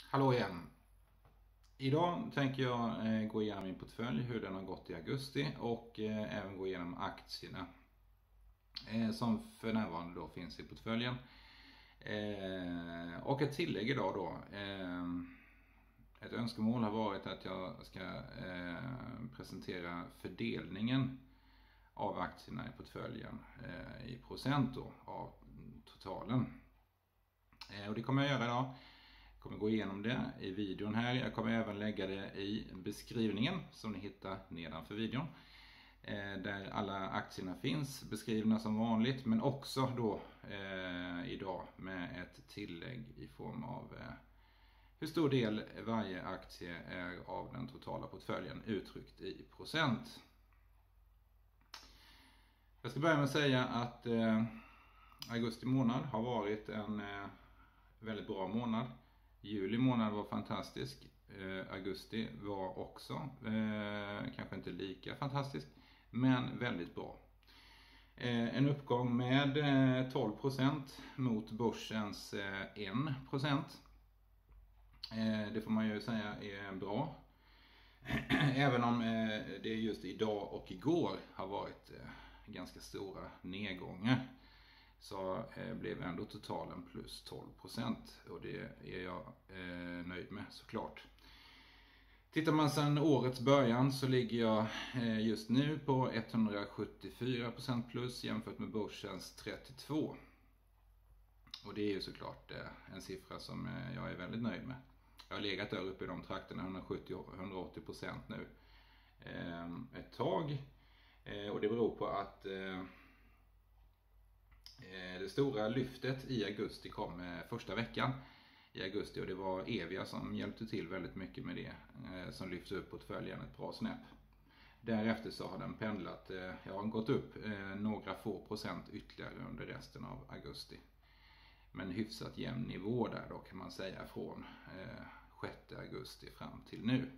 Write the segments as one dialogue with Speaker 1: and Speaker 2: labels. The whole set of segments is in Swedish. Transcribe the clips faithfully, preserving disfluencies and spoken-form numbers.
Speaker 1: Hallå igen. Idag tänker jag eh, gå igenom min portfölj, hur den har gått i augusti och eh, även gå igenom aktierna eh, som för närvarande då finns i portföljen. Eh, och ett tillägg idag då. Eh, ett önskemål har varit att jag ska eh, presentera fördelningen av aktierna i portföljen eh, i procent då, av totalen. Eh, och det kommer jag göra idag. Jag kommer gå igenom det i videon här. Jag kommer även lägga det i beskrivningen som ni hittar nedanför videon. Där alla aktierna finns beskrivna som vanligt. Men också då eh, idag med ett tillägg i form av eh, hur stor del varje aktie är av den totala portföljen uttryckt i procent. Jag ska börja med att säga att eh, augusti månad har varit en eh, väldigt bra månad. Juli månad var fantastisk. Eh, augusti var också eh, kanske inte lika fantastisk, men väldigt bra. Eh, en uppgång med eh, tolv procent mot börsens eh, en procent. Eh, det får man ju säga är bra. Även om eh, det just idag och igår har varit eh, ganska stora nedgångar, så eh, blev ändå totalen plus tolv procent, och det är jag eh, nöjd med såklart. Tittar man sedan årets början så ligger jag eh, just nu på etthundrasjuttiofyra procent plus jämfört med börsens trettiotvå. Och det är ju såklart eh, en siffra som eh, jag är väldigt nöjd med. Jag har legat där uppe i de trakterna, hundrasjuttio till hundraåttio procent nu eh, ett tag. Eh, och det beror på att eh, det stora lyftet i augusti kom första veckan i augusti, och det var Evia som hjälpte till väldigt mycket med det, som lyfte upp portföljen ett bra snäpp. Därefter så har den pendlat, jag har gått upp några få procent ytterligare under resten av augusti. Men hyfsat jämn nivå där då, kan man säga, från sjätte augusti fram till nu.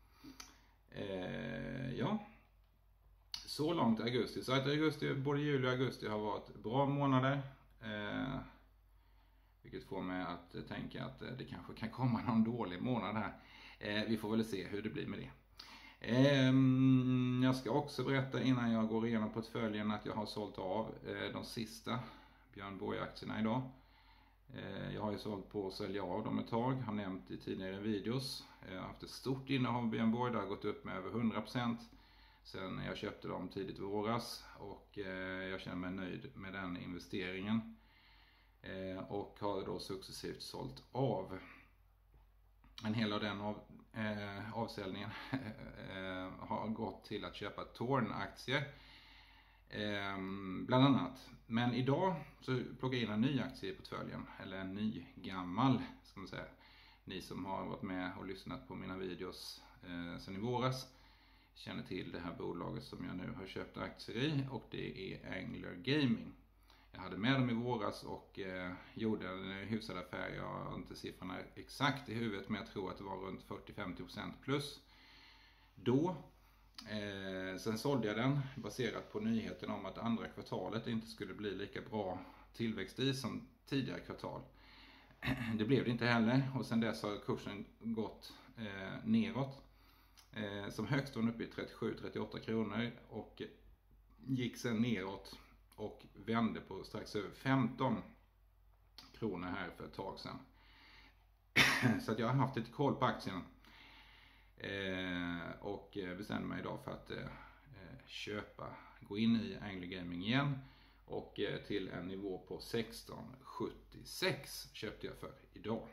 Speaker 1: Ja. Så långt augusti. Så att augusti, både juli och augusti har varit bra månader. Eh, vilket får mig att tänka att det kanske kan komma någon dålig månad här. Eh, vi får väl se hur det blir med det. Eh, jag ska också berätta innan jag går igenom portföljen att jag har sålt av eh, de sista Björn Borg-aktierna idag. Eh, jag har ju sålt på att sälja av dem ett tag. Har nämnt i tidigare videos. Jag har haft ett stort innehav av Björn Borg. Det har gått upp med över hundra procent. Sen jag köpte dem tidigt i våras, och eh, jag känner mig nöjd med den investeringen. Eh, och har då successivt sålt av. En hel av den av, eh, avsäljningen eh, har gått till att köpa Torn-aktier. Eh, bland annat. Men idag så plockar jag in en ny aktie i portföljen. Eller en ny gammal, ska man säga. Ni som har varit med och lyssnat på mina videos eh, sedan i våras känner till det här bolaget som jag nu har köpt aktier i, och det är Angler Gaming. Jag hade med dem i våras och eh, gjorde en hyfsad affär. Jag har inte siffrorna exakt i huvudet, men jag tror att det var runt fyrtio till femtio procent plus då. Eh, sen sålde jag den baserat på nyheten om att andra kvartalet inte skulle bli lika bra tillväxt i som tidigare kvartal. Det blev det inte heller, och sen dess har kursen gått eh, neråt. Eh, som högst var den uppe i trettiosju till trettioåtta kronor och gick sen neråt och vände på strax över femton kronor här för ett tag sedan. Så att jag har haft lite koll på aktien eh, och bestämde mig idag för att eh, köpa, gå in i Angler Gaming igen, och eh, till en nivå på sexton sjuttiosex köpte jag för idag.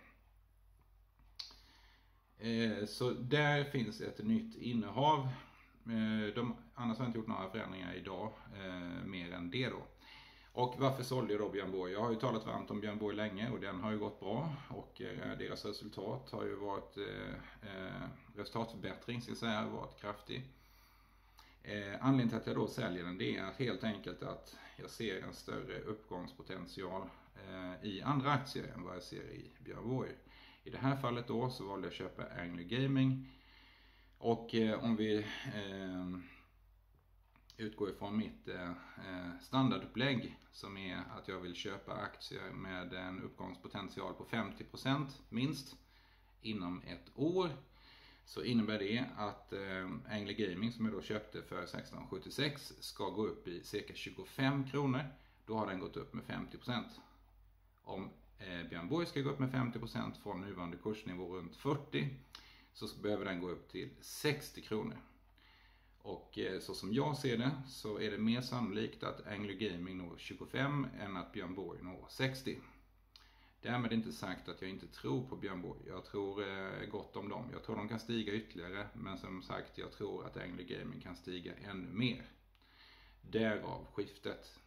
Speaker 1: Så där finns ett nytt innehav. De, annars har jag inte gjort några förändringar idag, eh, mer än det då. Och varför sålde jag då Björn Borg? Jag har ju talat varmt om Björn Borg länge, och den har ju gått bra. Och eh, deras resultat har ju varit, eh, resultatförbättring ska jag säga, varit kraftig. Eh, anledningen till att jag då säljer den, det är att helt enkelt att jag ser en större uppgångspotential eh, i andra aktier än vad jag ser i Björn Borg. I det här fallet då så valde jag att köpa Angler Gaming, och eh, om vi eh, utgår ifrån mitt eh, standardupplägg, som är att jag vill köpa aktier med en uppgångspotential på femtio procent minst inom ett år, så innebär det att eh, Angler Gaming, som jag då köpte för sexton sjuttiosex, ska gå upp i cirka tjugofem kronor. Då har den gått upp med femtio procent. Om eh, Björn Borg ska gå upp med femtio procent från nuvarande kursnivå runt fyrtio, så behöver den gå upp till sextio kronor. Och eh, så som jag ser det, så är det mer sannolikt att Angler Gaming når tjugofem än att Björn Borg når sextio. Därmed inte sagt att jag inte tror på Björn Borg. Jag tror eh, gott om dem. Jag tror de kan stiga ytterligare. Men som sagt, jag tror att Angler Gaming kan stiga ännu mer. Därav skiftet.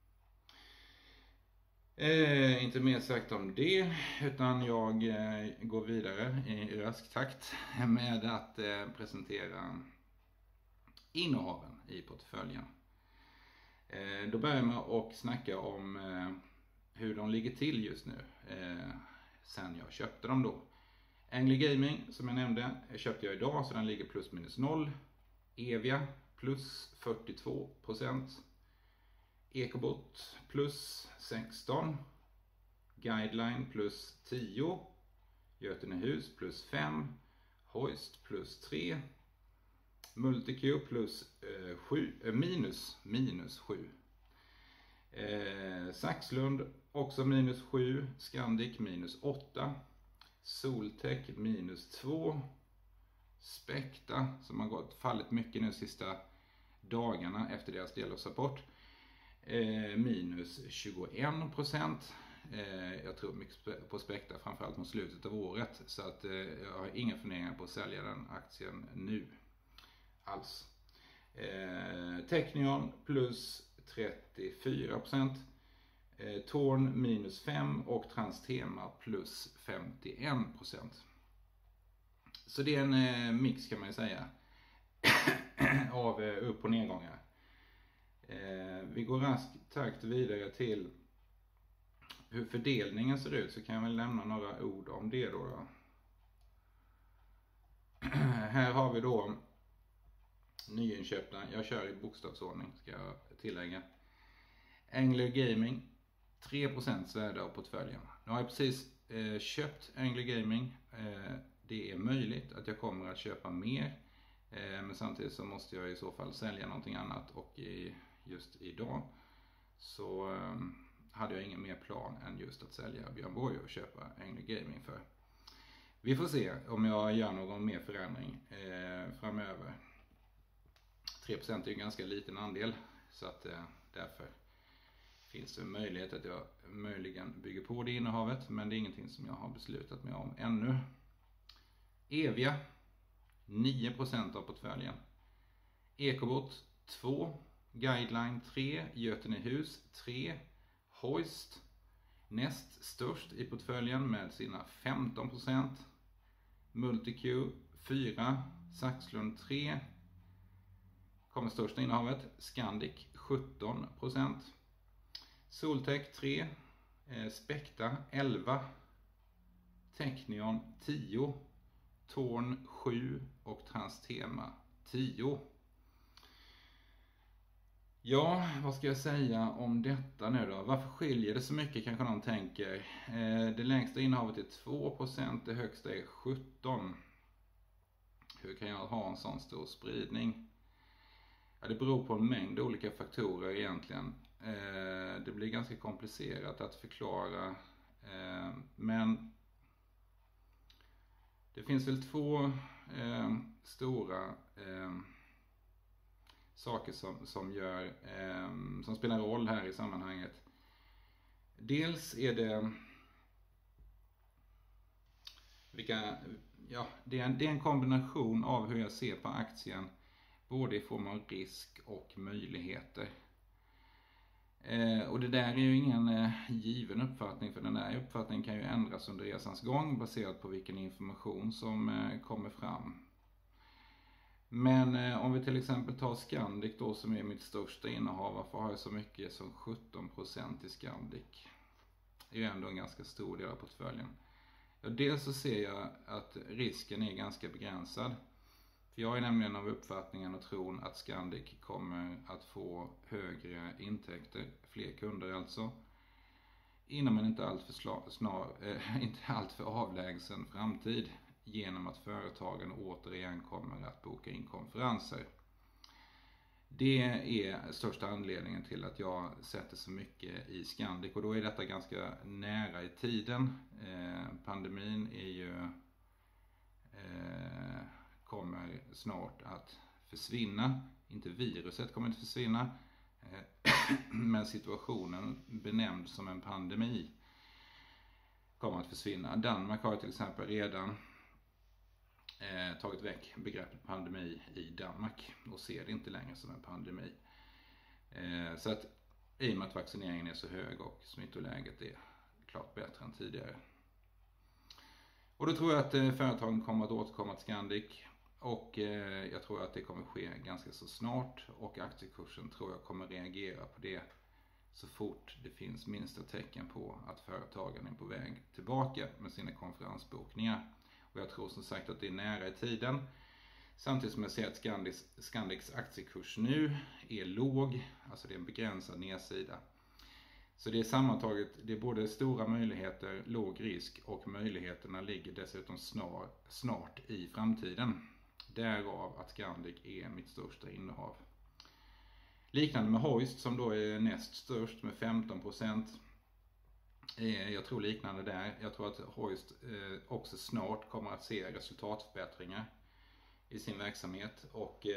Speaker 1: Eh, inte mer sagt om det. Utan jag eh, går vidare i rask takt med att eh, presentera innehaven i portföljen. Eh, då börjar jag med att snacka om eh, hur de ligger till just nu eh, sen jag köpte dem då. Angler Gaming, som jag nämnde, köpte jag idag, så den ligger plus minus noll. Evia plus fyrtiotvå procent. Ecobot plus sexton. Guideline plus tio. Götenehus plus fem. Hoist plus tre. Multiq plus eh, sju, eh, minus, minus sju. Eh, Saxlund också minus sju. Scandic minus åtta. Soltech minus två. Spekta, som har gått fallit mycket nu sista dagarna efter deras delårsrapport, eh, minus tjugoen procent. Eh, jag tror mycket på Spekta, framförallt mot slutet av året, så att eh, jag har inga funderingar på att sälja den aktien nu alls. Eh, Teqnion plus trettiofyra procent. Eh, Torn minus fem och Transtema plus femtioen procent. Så det är en eh, mix, kan man ju säga, av eh, upp- och nedgångar. Eh, vi går raskt takt vidare till hur fördelningen ser ut, så kan jag väl lämna några ord om det då. då. Här har vi då nyinköpta, jag kör i bokstavsordning ska jag tillägga. Angler Gaming, tre procent värde av portföljen. Nu har jag precis eh, köpt Angler Gaming. Eh, det är möjligt att jag kommer att köpa mer. Eh, men samtidigt så måste jag i så fall sälja någonting annat. Och i, just idag så eh, hade jag ingen mer plan än just att sälja Björn Borg och köpa Angler Gaming för. Vi får se om jag gör någon mer förändring eh, framöver. tre procent är en ganska liten andel, så att eh, därför finns det en möjlighet att jag möjligen bygger på det innehavet, men det är ingenting som jag har beslutat mig om ännu. Evia, nio procent av portföljen. Ecobot, två. Guideline, tre. Götenehus, tre. Hoist, näst störst i portföljen med sina femton procent. Multiq, fyra. Saxlund, tre. Kommer största innehavet. Scandic, sjutton procent. Soltech, tre. Eh, Spekta, elva. Teqnion, tio. Torn, sju. Och Transtema, tio. Ja, vad ska jag säga om detta nu då? Varför skiljer det så mycket, kanske någon tänker. Eh, det längsta innehavet är två procent, det högsta är sjutton. Hur kan jag ha en sån stor spridning? Ja, det beror på en mängd olika faktorer egentligen. Eh, det blir ganska komplicerat att förklara. Eh, men det finns väl två eh, stora eh, saker som, som, gör, eh, som spelar roll här i sammanhanget. Dels är det vilka, ja, det är, en, det är en kombination av hur jag ser på aktien, både i form av risk och möjligheter. Eh, och det där är ju ingen eh, given uppfattning, för den där uppfattningen kan ju ändras under resans gång baserat på vilken information som eh, kommer fram. Men eh, om vi till exempel tar Scandic då, som är mitt största innehav, varför har jag så mycket som sjutton procent i Scandic? Det är ju ändå en ganska stor del av portföljen. Ja, dels så ser jag att risken är ganska begränsad. För jag är nämligen av uppfattningen och tron att Scandic kommer att få högre intäkter, fler kunder alltså. inom en inte alltför, snar, snar, eh, inte alltför avlägsen framtid genom att företagen återigen kommer att boka in konferenser. Det är största anledningen till att jag sätter så mycket i Scandic, och då är detta ganska nära i tiden. Eh, pandemin är ju, eh, kommer snart att försvinna. Inte viruset kommer inte försvinna, eh, men situationen benämnd som en pandemi kommer att försvinna. Danmark har till exempel redan Eh, tagit väck begreppet pandemi i Danmark och ser det inte längre som en pandemi. Eh, så att i och med att vaccineringen är så hög och smittoläget är klart bättre än tidigare. Och då tror jag att eh, företagen kommer att återkomma till Scandic, och eh, jag tror att det kommer ske ganska så snart, och aktiekursen tror jag kommer reagera på det så fort det finns minsta tecken på att företagen är på väg tillbaka med sina konferensbokningar. Och jag tror som sagt att det är nära i tiden. Samtidigt som jag ser att Scandics, Scandics aktiekurs nu är låg. Alltså det är en begränsad nedsida. Så det är sammantaget, det är både stora möjligheter, låg risk, och möjligheterna ligger dessutom snar, snart i framtiden. Därav att Scandic är mitt största innehav. Liknande med Hoist som då är näst störst med femton procent. Jag tror liknande där. Jag tror att Hoist också snart kommer att se resultatförbättringar i sin verksamhet, och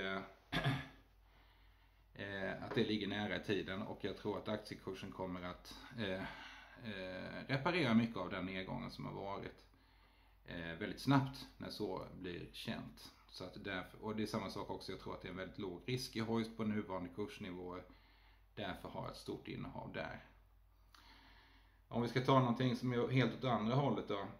Speaker 1: att det ligger nära i tiden, och jag tror att aktiekursen kommer att reparera mycket av den nedgången som har varit väldigt snabbt när så blir känt. Så att därför, och det är samma sak också, jag tror att det är en väldigt låg risk i Hoist på nuvarande kursnivåer, därför har jag ett stort innehav där. Om vi ska ta någonting som är helt åt andra hållet då.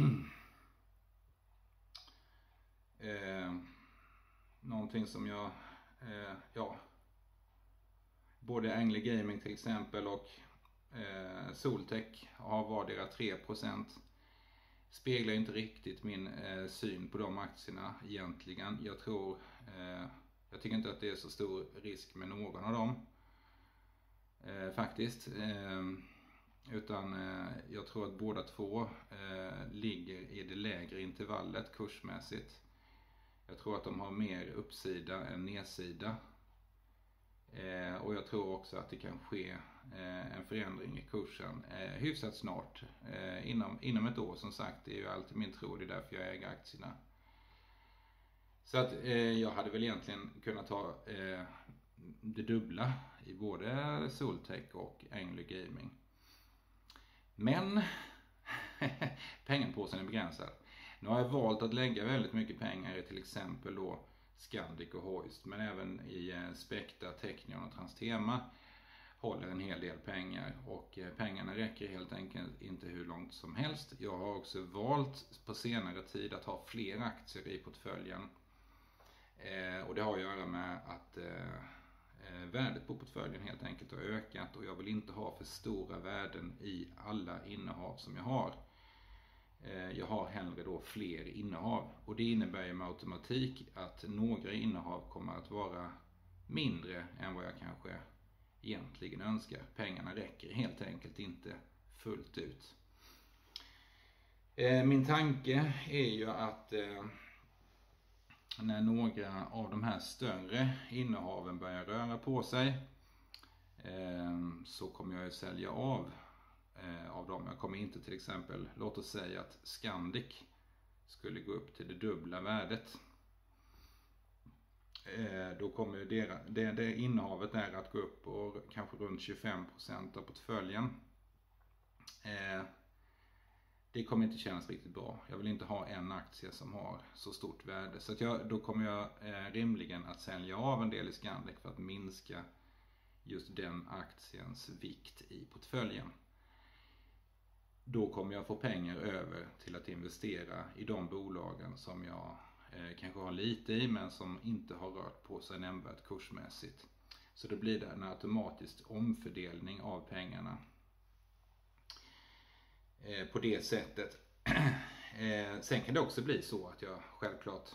Speaker 1: eh, någonting som jag, eh, ja, både Angle Gaming till exempel och eh, Soltech har vardera tre procent. Speglar inte riktigt min eh, syn på de aktierna egentligen. Jag tror, eh, jag tycker inte att det är så stor risk med någon av dem. Eh, faktiskt. Eh, Utan eh, jag tror att båda två eh, ligger i det lägre intervallet kursmässigt. Jag tror att de har mer uppsida än nedsida. Eh, och jag tror också att det kan ske eh, en förändring i kursen eh, hyfsat snart. Eh, inom, inom ett år som sagt, det är ju alltid min tro, det är därför jag äger aktierna. Så att eh, jag hade väl egentligen kunnat ta eh, det dubbla i både Soltech och Angle Gaming. Men pengapåsen är begränsad. Nu har jag valt att lägga väldigt mycket pengar i till exempel då Scandic och Hoist, men även i Specta, Teqnion och Transtema håller en hel del pengar, och pengarna räcker helt enkelt inte hur långt som helst. Jag har också valt på senare tid att ha fler aktier i portföljen, eh, och det har att göra med att eh, värdet på portföljen helt enkelt har ökat, och jag vill inte ha för stora värden i alla innehav som jag har. Jag har hellre då fler innehav, och det innebär ju med automatik att några innehav kommer att vara mindre än vad jag kanske egentligen önskar. Pengarna räcker helt enkelt inte fullt ut. Min tanke är ju att när några av de här större innehaven börjar röra på sig, så kommer jag ju sälja av av dem. Jag kommer inte till exempel, låt oss säga att Scandic skulle gå upp till det dubbla värdet. Då kommer ju det, det, det innehavet där att gå upp och kanske runt tjugofem procent av portföljen. Det kommer inte kännas riktigt bra. Jag vill inte ha en aktie som har så stort värde. Så att jag, då kommer jag eh, rimligen att sälja av en del i Scandic för att minska just den aktiens vikt i portföljen. Då kommer jag få pengar över till att investera i de bolagen som jag eh, kanske har lite i, men som inte har rört på sig nämnvärt kursmässigt. Så då blir det en automatisk omfördelning av pengarna på det sättet. Sen kan det också bli så att jag självklart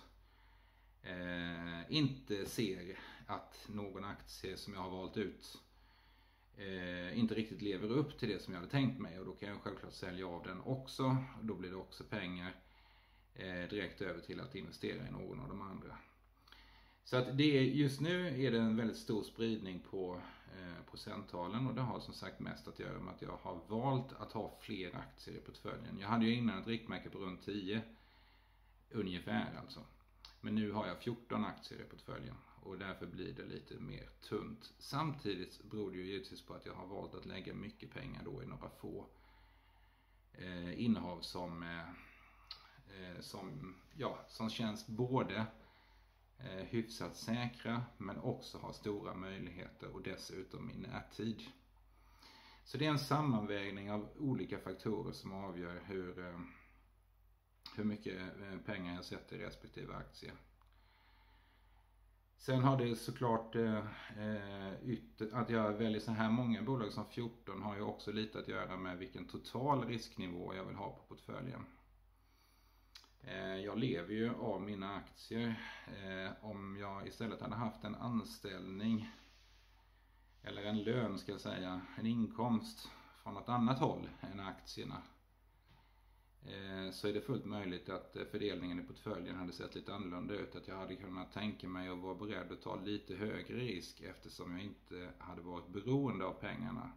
Speaker 1: inte ser att någon aktie som jag har valt ut eh, inte riktigt lever upp till det som jag hade tänkt mig, och då kan jag självklart sälja av den också, och då blir det också pengar eh, direkt över till att investera i någon av de andra. Så att det är, just nu är det en väldigt stor spridning på eh, procenttalen, och det har som sagt mest att göra med att jag har valt att ha fler aktier i portföljen. Jag hade ju innan ett riktmärke på runt tio ungefär alltså. Men nu har jag fjorton aktier i portföljen, och därför blir det lite mer tunt. Samtidigt beror det ju givetvis på att jag har valt att lägga mycket pengar då i några få eh, innehav som, eh, som, ja, som känns både eh, hyfsat säkra men också har stora möjligheter, och dessutom i närtid. Så det är en sammanvägning av olika faktorer som avgör hur, eh, hur mycket pengar jag sätter i respektive aktie. Sen har det såklart eh, ytter, att jag väljer så här många bolag som fjorton har ju också lite att göra med vilken total risknivå jag vill ha på portföljen. Eh, jag lever ju av mina aktier. Eh, om jag istället hade haft en anställning eller en lön, ska jag säga, en inkomst från något annat håll än aktierna, så är det fullt möjligt att fördelningen i portföljen hade sett lite annorlunda ut. Att jag hade kunnat tänka mig att vara beredd att ta lite högre risk, eftersom jag inte hade varit beroende av pengarna.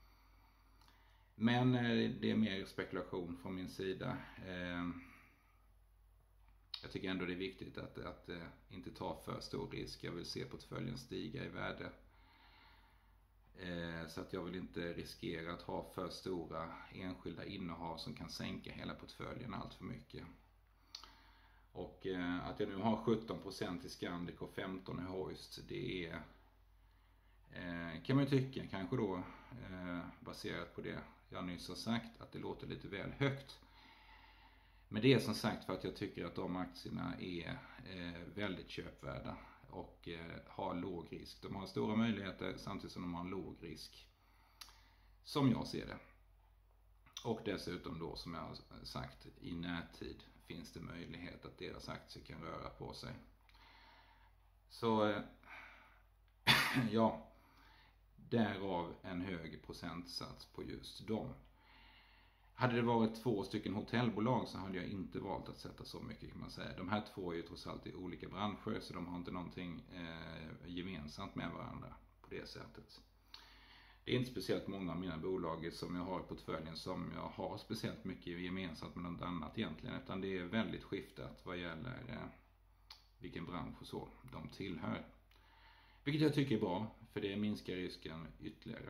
Speaker 1: Men det är mer spekulation från min sida. Jag tycker ändå det är viktigt att, att inte ta för stor risk. Jag vill se portföljen stiga i värde. Så att jag vill inte riskera att ha för stora enskilda innehav som kan sänka hela portföljen allt för mycket. Och att jag nu har sjutton procent i Scandic och femton i Hoist, det är, kan man ju tycka kanske då, baserat på det jag nyss har sagt, att det låter lite väl högt. Men det är som sagt för att jag tycker att de aktierna är väldigt köpvärda och eh, har låg risk. De har stora möjligheter samtidigt som de har en låg risk, som jag ser det. Och dessutom då, som jag har sagt, i närtid finns det möjlighet att deras aktier kan röra på sig. Så eh, ja, därav en hög procentsats på just dem. Hade det varit två stycken hotellbolag så hade jag inte valt att sätta så mycket, kan man säga. De här två är ju trots allt i olika branscher, så de har inte någonting eh, gemensamt med varandra på det sättet. Det är inte speciellt många av mina bolag som jag har i portföljen som jag har speciellt mycket gemensamt med något annat egentligen. Utan det är väldigt skiftat vad gäller eh, vilken bransch och så de tillhör. Vilket jag tycker är bra, för det minskar risken ytterligare.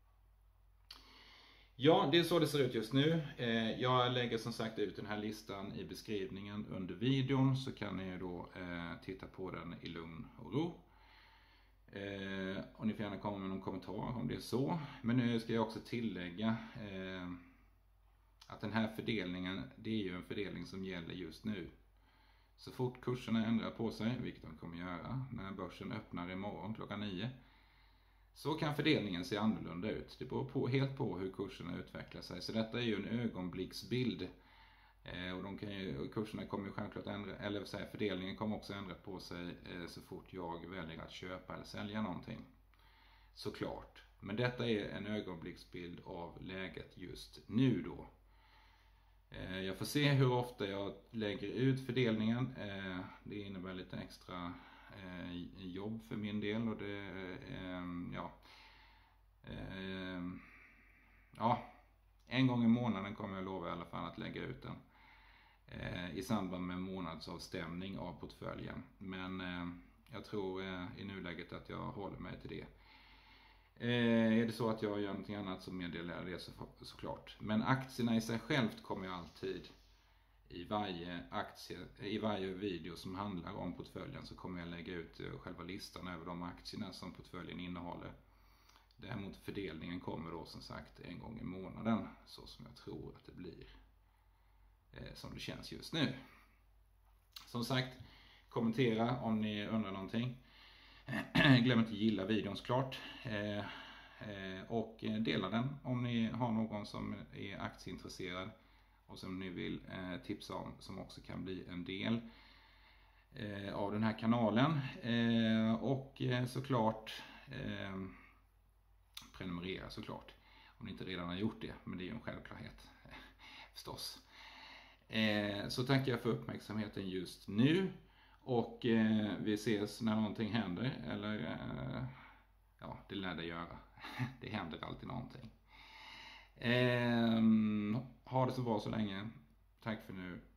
Speaker 1: Ja, det är så det ser ut just nu. Jag lägger som sagt ut den här listan i beskrivningen under videon, så kan ni då titta på den i lugn och ro. Och ni får gärna komma med någon kommentar om det är så. Men nu ska jag också tillägga att den här fördelningen, det är ju en fördelning som gäller just nu. Så fort kurserna ändrar på sig, vilket de kommer göra när börsen öppnar imorgon klockan nio, så kan fördelningen se annorlunda ut. Det beror på, helt på hur kurserna utvecklar sig. Så detta är ju en ögonblicksbild. Eh, och de kan ju, kurserna kommer ju självklart ändra, eller säga, fördelningen kommer också ändra på sig eh, så fort jag väljer att köpa eller sälja någonting. Såklart. Men detta är en ögonblicksbild av läget just nu då. Eh, jag får se hur ofta jag lägger ut fördelningen. Eh, det innebär lite extra jobb för min del, och det eh, ja eh, ja en gång i månaden kommer jag lova i alla fall att lägga ut den eh, i samband med månadsavstämning av portföljen. Men eh, jag tror eh, i nuläget att jag håller mig till det. Eh, är det så att jag gör någonting annat så meddelar jag det så, såklart. Men aktierna i sig självt kommer jag alltid I varje, aktie, i varje video som handlar om portföljen, så kommer jag lägga ut själva listan över de aktierna som portföljen innehåller. Däremot fördelningen kommer då som sagt en gång i månaden, så som jag tror att det blir, eh, som det känns just nu. Som sagt, kommentera om ni undrar någonting. Glöm inte gilla videon såklart. Eh, eh, och dela den om ni har någon som är aktieintresserad och som ni vill eh, tipsa om, som också kan bli en del eh, av den här kanalen. Eh, och eh, såklart eh, prenumerera såklart. Om ni inte redan har gjort det, men det är ju en självklarhet förstås. Eh, så tackar jag för uppmärksamheten just nu. Och eh, vi ses när någonting händer. Eller eh, ja, det lär det göra. Det händer alltid någonting. Eh, ha det så bra så länge. Tack för nu.